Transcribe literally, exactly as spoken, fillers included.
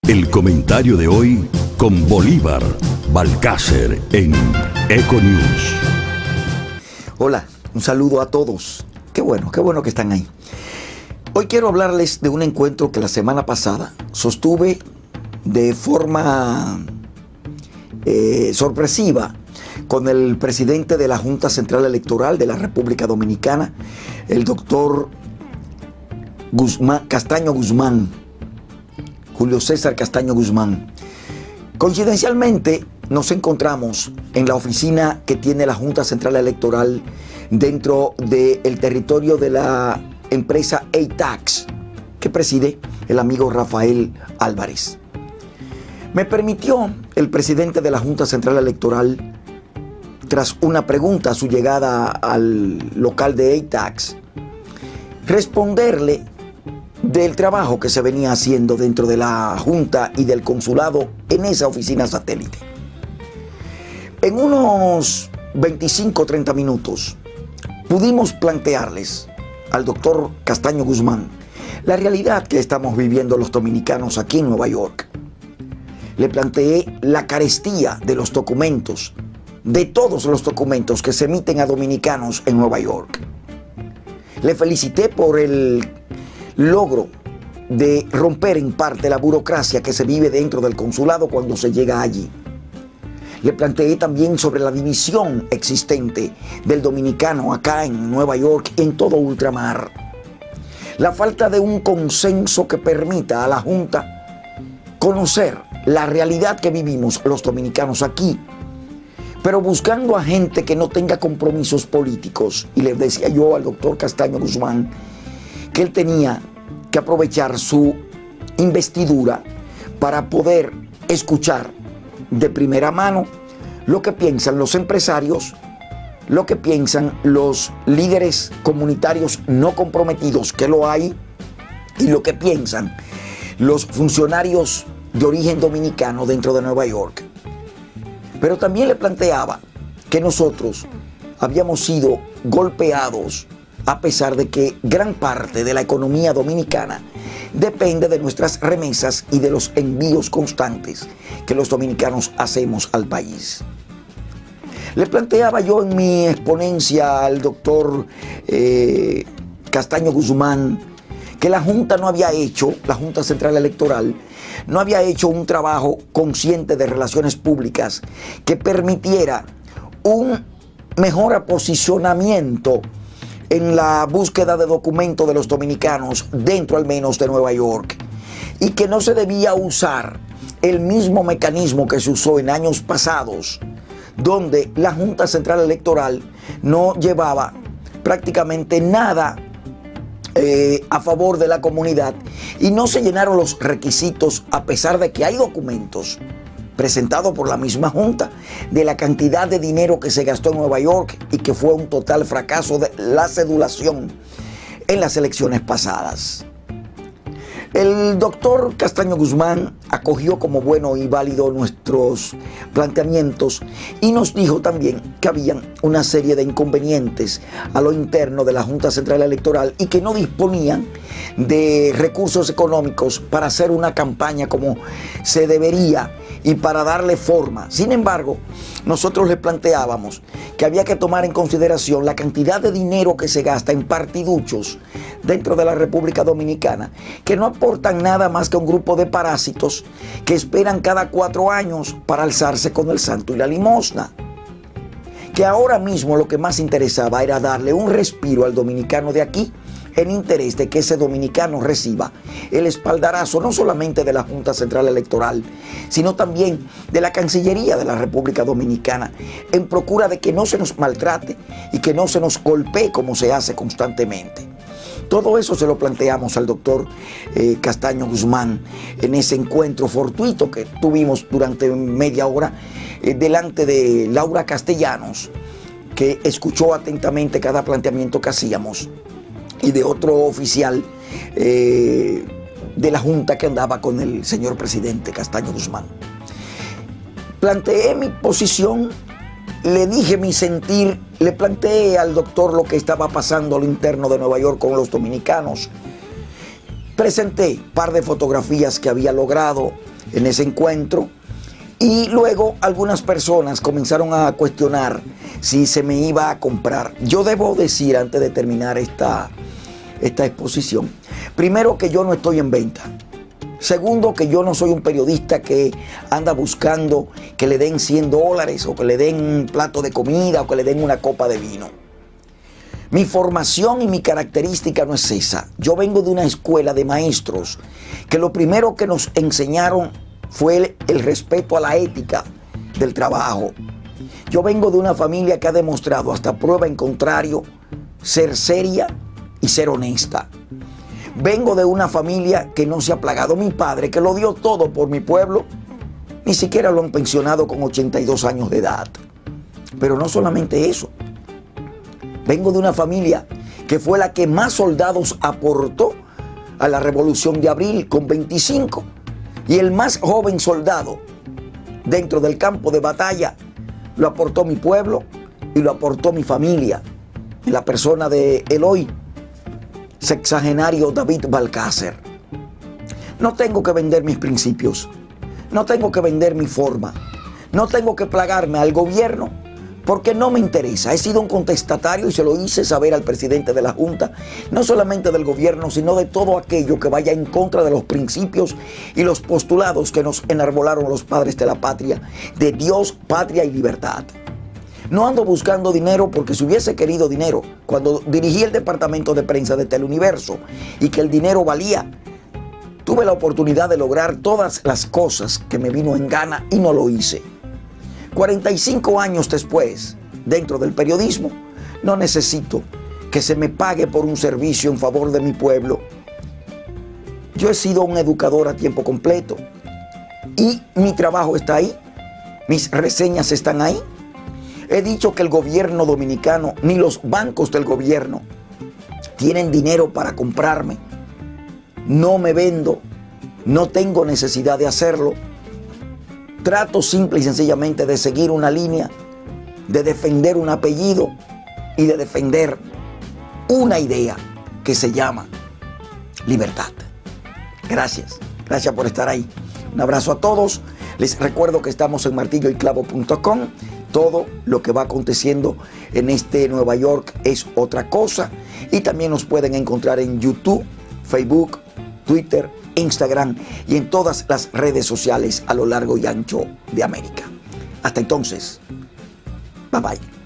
El comentario de hoy con Bolívar Balcácer en Econews. Hola, un saludo a todos. Qué bueno, qué bueno que están ahí. Hoy quiero hablarles de un encuentro que la semana pasada sostuve de forma eh, sorpresiva con el presidente de la Junta Central Electoral de la República Dominicana, el doctor Guzmán, Castaño Guzmán, Julio César Castaño Guzmán. Coincidencialmente nos encontramos en la oficina que tiene la Junta Central Electoral dentro del territorio de la empresa A-Tax que preside el amigo Rafael Álvarez. Me permitió el presidente de la Junta Central Electoral, tras una pregunta a su llegada al local de A-Tax, responderle del trabajo que se venía haciendo dentro de la Junta y del consulado en esa oficina satélite. En unos veinticinco o treinta minutos pudimos plantearles al doctor Castaño Guzmán la realidad que estamos viviendo los dominicanos aquí en Nueva York. Le planteé la carestía de los documentos, de todos los documentos que se emiten a dominicanos en Nueva York. Le felicité por el logro de romper en parte la burocracia que se vive dentro del consulado cuando se llega allí. Le planteé también sobre la división existente del dominicano acá en Nueva York y en todo ultramar. La falta de un consenso que permita a la Junta conocer la realidad que vivimos los dominicanos aquí, pero buscando a gente que no tenga compromisos políticos. Y le decía yo al doctor Castaño Guzmán que él tenía que aprovechar su investidura para poder escuchar de primera mano lo que piensan los empresarios, lo que piensan los líderes comunitarios no comprometidos, que lo hay, y lo que piensan los funcionarios de origen dominicano dentro de Nueva York. Pero también le planteaba que nosotros habíamos sido golpeados a pesar de que gran parte de la economía dominicana depende de nuestras remesas y de los envíos constantes que los dominicanos hacemos al país. Le planteaba yo en mi exponencia al doctor eh, Castaño Guzmán que la Junta no había hecho, la Junta Central Electoral, no había hecho un trabajo consciente de relaciones públicas que permitiera un mejor posicionamiento en la búsqueda de documentos de los dominicanos dentro al menos de Nueva York, y que no se debía usar el mismo mecanismo que se usó en años pasados, donde la Junta Central Electoral no llevaba prácticamente nada eh, a favor de la comunidad y no se llenaron los requisitos, a pesar de que hay documentos presentado por la misma Junta de la cantidad de dinero que se gastó en Nueva York y que fue un total fracaso de la cedulación en las elecciones pasadas. El doctor Castaño Guzmán acogió como bueno y válido nuestros planteamientos y nos dijo también que habían una serie de inconvenientes a lo interno de la Junta Central Electoral y que no disponían de recursos económicos para hacer una campaña como se debería y para darle forma. Sin embargo, nosotros le planteábamos que había que tomar en consideración la cantidad de dinero que se gasta en partiduchos dentro de la República Dominicana, que no aportan nada más que un grupo de parásitos que esperan cada cuatro años para alzarse con el santo y la limosna. Que ahora mismo lo que más interesaba era darle un respiro al dominicano de aquí, en interés de que ese dominicano reciba el espaldarazo no solamente de la Junta Central Electoral, sino también de la Cancillería de la República Dominicana, en procura de que no se nos maltrate y que no se nos golpee como se hace constantemente. Todo eso se lo planteamos al doctor eh, Castaño Guzmán en ese encuentro fortuito que tuvimos durante media hora eh, delante de Laura Castellanos, que escuchó atentamente cada planteamiento que hacíamos, y de otro oficial eh, de la Junta que andaba con el señor presidente Castaño Guzmán. Planteé mi posición, le dije mi sentir, le planteé al doctor lo que estaba pasando al interno de Nueva York con los dominicanos, Presenté un par de fotografías que había logrado en ese encuentro y luego algunas personas comenzaron a cuestionar si se me iba a comprar. Yo debo decir, antes de terminar esta, esta exposición, primero que yo no estoy en venta. Segundo, que yo no soy un periodista que anda buscando que le den cien dólares o que le den un plato de comida o que le den una copa de vino. Mi formación y mi característica no es esa. Yo vengo de una escuela de maestros que lo primero que nos enseñaron fue el, el respeto a la ética del trabajo. Yo vengo de una familia que ha demostrado hasta prueba en contrario ser seria y ser honesta. Vengo de una familia que no se ha plagado. Mi padre, que lo dio todo por mi pueblo, ni siquiera lo han pensionado con ochenta y dos años de edad. Pero no solamente eso. Vengo de una familia que fue la que más soldados aportó a la Revolución de Abril, con veinticinco. Y el más joven soldado dentro del campo de batalla lo aportó mi pueblo y lo aportó mi familia, en la persona de el hoy sexagenario David Balcácer. No tengo que vender mis principios, no tengo que vender mi forma, no tengo que plagarme al gobierno porque no me interesa. He sido un contestatario y se lo hice saber al presidente de la Junta, no solamente del gobierno, sino de todo aquello que vaya en contra de los principios y los postulados que nos enarbolaron los padres de la patria, de Dios, patria y libertad. No ando buscando dinero, porque si hubiese querido dinero, cuando dirigí el departamento de prensa de Teleuniverso y que el dinero valía, tuve la oportunidad de lograr todas las cosas que me vino en gana y no lo hice. cuarenta y cinco años después, dentro del periodismo, no necesito que se me pague por un servicio en favor de mi pueblo. Yo he sido un educador a tiempo completo y mi trabajo está ahí, mis reseñas están ahí. He dicho que el gobierno dominicano, ni los bancos del gobierno, tienen dinero para comprarme. No me vendo, no tengo necesidad de hacerlo. Trato simple y sencillamente de seguir una línea, de defender un apellido y de defender una idea que se llama libertad. Gracias, gracias por estar ahí. Un abrazo a todos. Les recuerdo que estamos en martillo y clavo punto com. Todo lo que va aconteciendo en este Nueva York es otra cosa. Y también nos pueden encontrar en YouTube, Facebook, Twitter, Instagram y en todas las redes sociales a lo largo y ancho de América. Hasta entonces, bye bye.